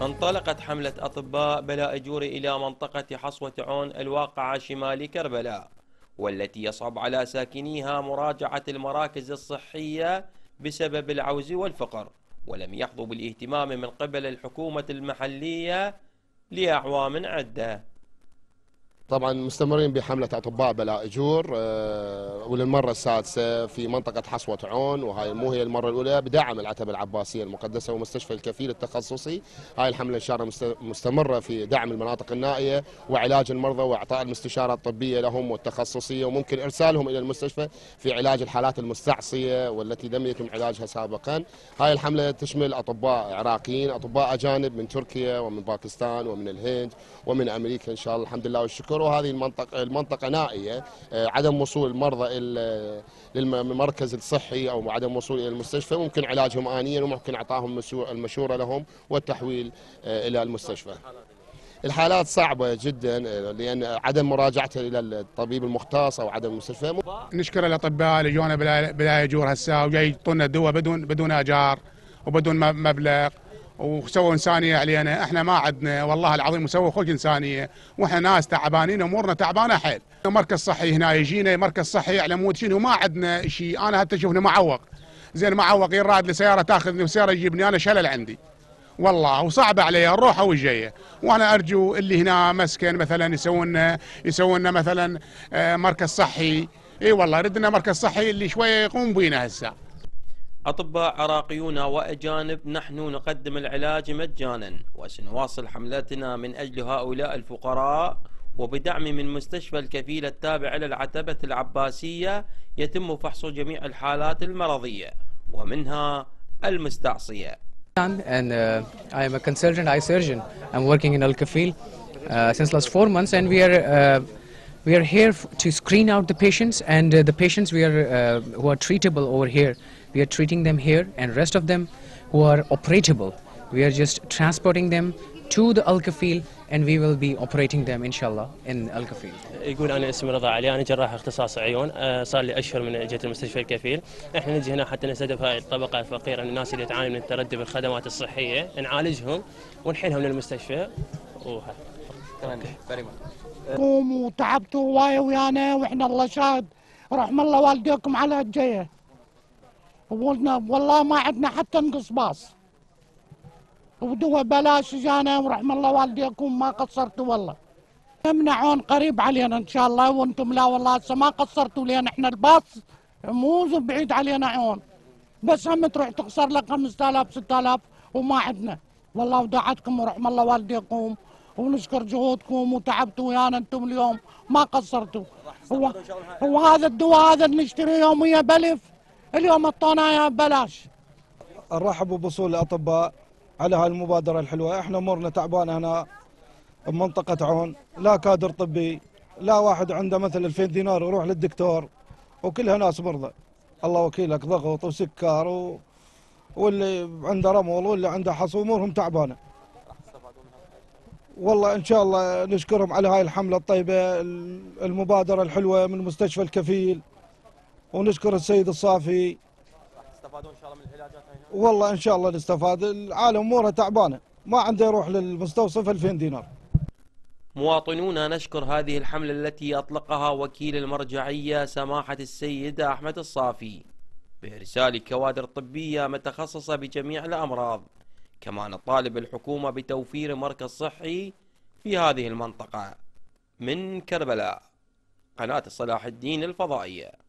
انطلقت حملة أطباء بلاء جوري إلى منطقة حصوة عون الواقعة شمال كربلاء، والتي يصعب على ساكنيها مراجعة المراكز الصحية بسبب العوز والفقر، ولم يحظوا بالاهتمام من قبل الحكومة المحلية لأعوام عدة. طبعا مستمرين بحملة أطباء بلاء جور وللمرة السادسة في منطقة حصوة عون، وهاي مو هي المرة الأولى، بدعم العتبة العباسية المقدسة ومستشفى الكفيل التخصصي. هاي الحملة إن شاء الله مستمرة في دعم المناطق النائية وعلاج المرضى وإعطاء المستشارات الطبية لهم والتخصصية، وممكن إرسالهم إلى المستشفى في علاج الحالات المستعصية والتي لم يتم علاجها سابقا. هاي الحملة تشمل أطباء عراقيين، أطباء أجانب من تركيا ومن باكستان ومن الهند ومن أمريكا إن شاء الله، الحمد لله والشكر. وهذه المنطقة نائية، عدم وصول المرضى للمركز الصحي أو عدم وصول إلى المستشفى، ممكن علاجهم آنيا وممكن إعطاهم المشورة لهم والتحويل إلى المستشفى. الحالات صعبة جدا لأن عدم مراجعته إلى الطبيب المختص أو عدم المستشفى. نشكر الأطباء اللي جونا بلا يجور هسه وجاي يعطونا الدواء بدون أجار وبدون مبلغ، وسووا إنسانية علينا. احنا ما عندنا والله العظيم، وسووا خلق إنسانية، واحنا ناس تعبانين، امورنا تعبانه حيل. مركز صحي هنا يجينا مركز صحي على مود شنو، ما عندنا شيء. انا حتى شوفني معوق، زين معوق، يراد لسياره تاخذني وسياره تجيبني، انا شلل عندي والله، وصعب علي الروحه والجايه. وانا ارجو اللي هنا مسكن مثلا يسوون مثلا مركز صحي. اي والله ردنا مركز صحي اللي شويه يقوم بينا هسه. أطباء عراقيون وأجانب، نحن نقدم العلاج مجانا، وسنواصل حملتنا من أجل هؤلاء الفقراء، وبدعم من مستشفى الكفيل التابع للعتبة العباسية يتم فحص جميع الحالات المرضية ومنها المستعصية. And I am a consultant eye surgeon. I'm working in Al Kafil since last 4 months, and we are here to screen out the patients, and the patients who are treatable over here, we are treating them here, and rest of them who are operatable, we are just transporting them to the Al Kafil, and we will be operating them inshallah in Al Kafil. يقول انا اسمي رضا علي، انا جراح اختصاص عيون، صار لي اشهر من جيت المستشفى الكفيل. احنا نجي هنا حتى نستهدف هاي الطبقه الفقيره، الناس اللي تعاني من التردي بالخدمات الصحيه، نعالجهم ونحيلهم للمستشفى. قوموا وتعبتوا هوايه ويانا، واحنا الله شاهد، رحم الله والديكم على الجيه. والله ما عندنا حتى نقص باص، ودواء بلاش جانا، ورحم الله والديكم ما قصرتوا والله. يمنعون قريب علينا ان شاء الله، وانتم لا والله هسه ما قصرتوا لنا. احنا الباص مو بعيد علينا عون، بس هم تروح تخسر لك 5000 6000 وما عندنا. والله ودعتكم ورحم الله والديكم، ونشكر جهودكم وتعبتوا ويانا انتم اليوم ما قصرتوا. وهذا الدواء هذا نشتري يوميا ب1000، اليوم اعطونا اياه ببلاش. نرحب بوصول الاطباء على هاي المبادره الحلوه. احنا امورنا تعبانه هنا بمنطقه عون، لا كادر طبي، لا واحد عنده مثل 2000 دينار يروح للدكتور، وكلها ناس مرضى. الله وكيلك، ضغط وسكر واللي عنده رمل واللي عنده حصو، امورهم تعبانه. والله ان شاء الله نشكرهم على هاي الحمله الطيبه، المبادره الحلوه من مستشفى الكفيل، ونشكر السيد الصافي. تستفادون ان شاء الله من العلاجات هنا؟ والله ان شاء الله نستفاد. العالم اموره تعبانه، ما عنده يروح للمستوصف 2000 دينار. مواطنون، نشكر هذه الحملة التي أطلقها وكيل المرجعية سماحة السيد أحمد الصافي بإرسال كوادر طبية متخصصة بجميع الأمراض، كما نطالب الحكومة بتوفير مركز صحي في هذه المنطقة. من كربلاء، قناة صلاح الدين الفضائية.